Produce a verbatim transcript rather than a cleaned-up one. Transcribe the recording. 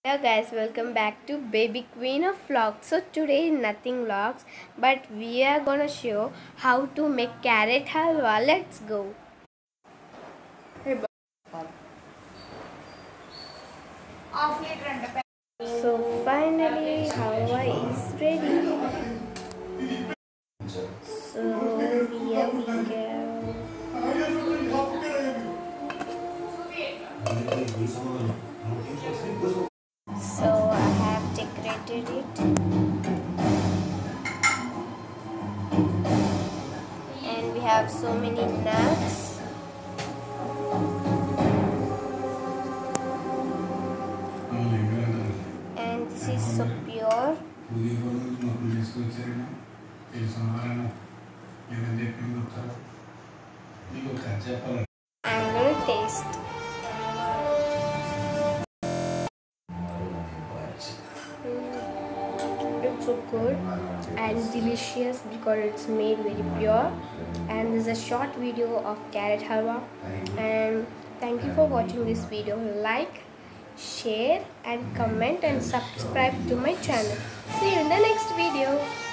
Hello guys, welcome back to Baby Queen of Vlogs. So today nothing vlogs, but we are gonna show how to make carrot halwa. Let's go. So finally halwa is ready. So here we go. So I have decorated it, and we have so many nuts, and this is so pure. I'm gonna taste. It's so good and delicious because it's made very pure. And this is a short video of carrot halwa. And thank you for watching this video. Like, share and comment and subscribe to my channel. See you in the next video.